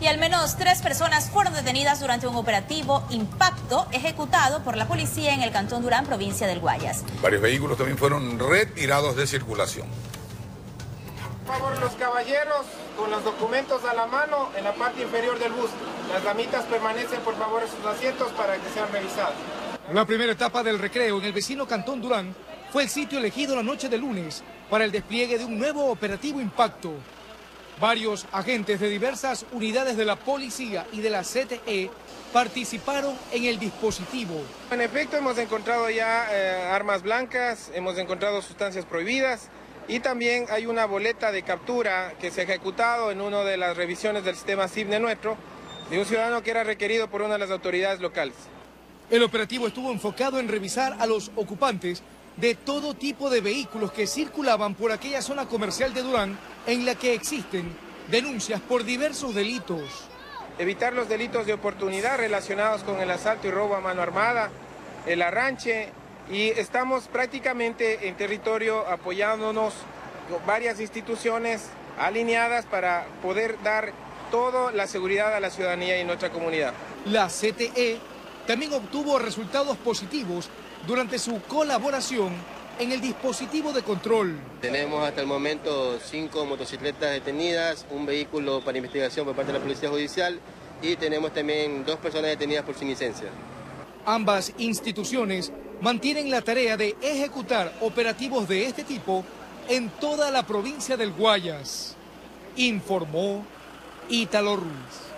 Y al menos 3 personas fueron detenidas durante un operativo Impacto ejecutado por la policía en el Cantón Durán, provincia del Guayas. Varios vehículos también fueron retirados de circulación. Por favor, los caballeros con los documentos a la mano en la parte inferior del bus. Las damitas permanecen por favor en sus asientos para que sean revisadas. La primera etapa del recreo en el vecino Cantón Durán fue el sitio elegido la noche de lunes para el despliegue de un nuevo operativo Impacto. Varios agentes de diversas unidades de la policía y de la CTE participaron en el dispositivo. En efecto, hemos encontrado ya armas blancas, hemos encontrado sustancias prohibidas y también hay una boleta de captura que se ha ejecutado en una de las revisiones del sistema CIBNE nuestro de un ciudadano que era requerido por una de las autoridades locales. El operativo estuvo enfocado en revisar a los ocupantes de todo tipo de vehículos que circulaban por aquella zona comercial de Durán en la que existen denuncias por diversos delitos. Evitar los delitos de oportunidad relacionados con el asalto y robo a mano armada, el arranche, y estamos prácticamente en territorio apoyándonos con varias instituciones alineadas para poder dar toda la seguridad a la ciudadanía y nuestra comunidad. La CTE también obtuvo resultados positivos durante su colaboración en el dispositivo de control. Tenemos hasta el momento 5 motocicletas detenidas, un vehículo para investigación por parte de la Policía Judicial y tenemos también 2 personas detenidas por sin licencia. Ambas instituciones mantienen la tarea de ejecutar operativos de este tipo en toda la provincia del Guayas, informó Ítalo Ruiz.